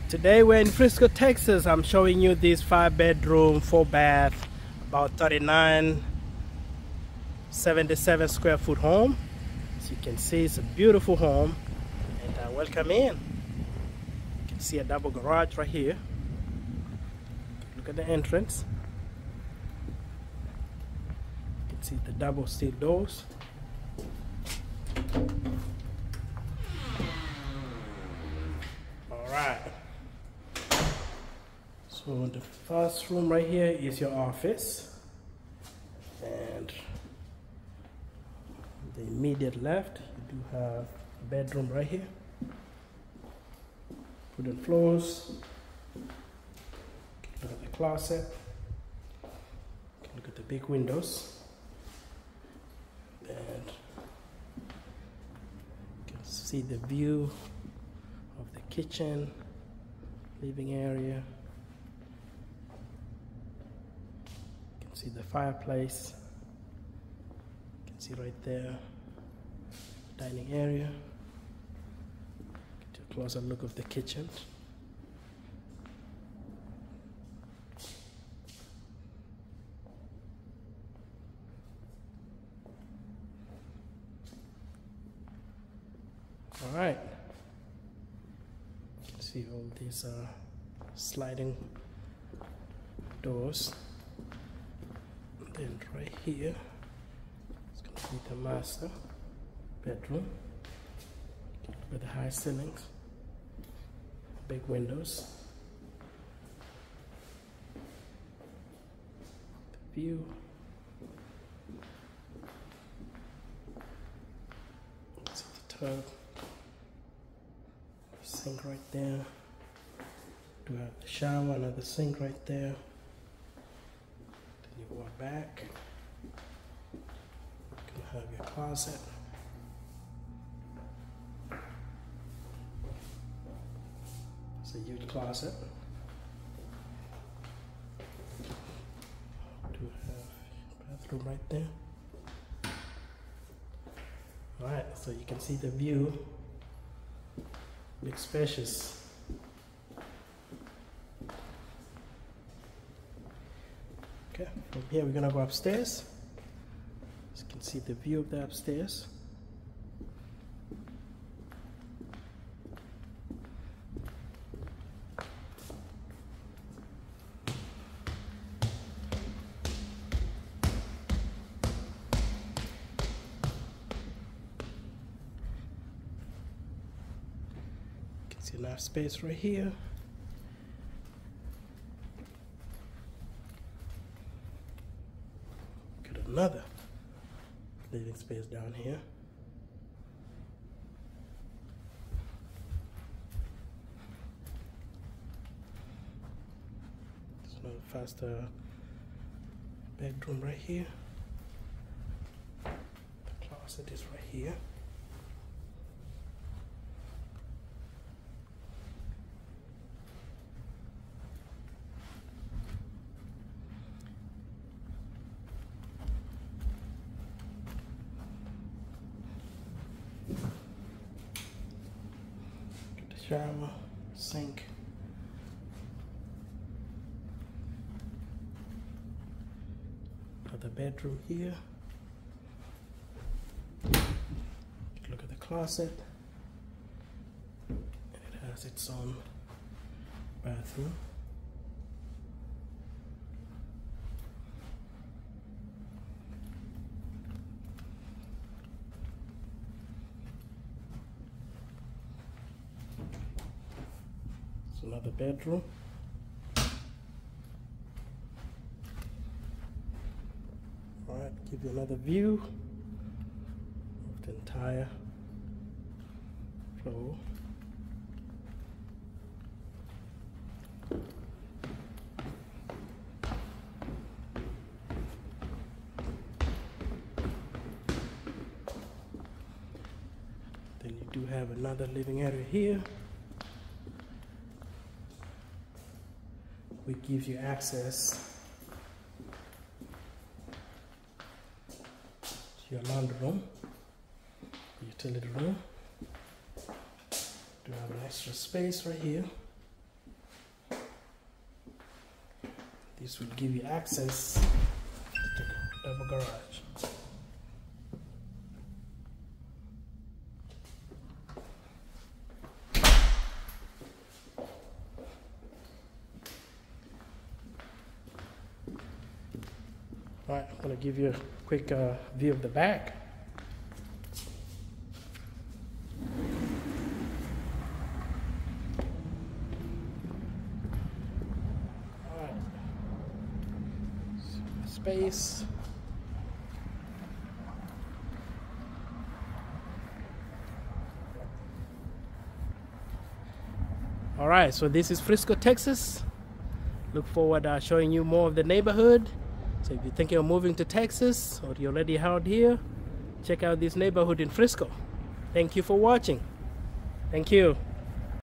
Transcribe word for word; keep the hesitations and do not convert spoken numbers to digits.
Today we're in Frisco, Texas. I'm showing you this five bedroom, four bath, about thirty-nine seventy-seven square foot home. As you can see, it's a beautiful home, and uh, welcome in. You can see a double garage right here. Look at the entrance. You can see the double steel doors. All right. So the first room right here is your office, and the immediate left you do have a bedroom right here. Wooden floors. Look at the closet. Look at the big windows, and you can see the view of the kitchen, living area. See the fireplace. You can see right there, dining area. Get a closer look of the kitchen. All right. You can see all these uh, sliding doors. And right here, it's going to be the master bedroom. Look at the high ceilings, big windows, the view. See the tub, sink right there. Do have the shower, another sink right there. You walk back, you can have your closet. It's a huge closet. Do have a bathroom right there. Alright, so you can see the view. Big spacious. Okay, from here we're gonna go upstairs. As you can see the view of the upstairs. You can see enough space right here. Another living space down here. There's another faster bedroom right here. The closet is right here. Shower, sink. Another bedroom here. Look at the closet. And it has its own bathroom. Another bedroom. Alright, give you another view of the entire floor. Then you do have another living area here. Which gives you access to your laundry room, utility room. Do have an extra space right here. This will give you access to the double garage. All right, I'm going to give you a quick uh, view of the back. All right, space. All right, so this is Frisco, Texas. Look forward to uh, showing you more of the neighborhood. So if you're thinking of moving to Texas or you're already out here, check out this neighborhood in Frisco. Thank you for watching. Thank you.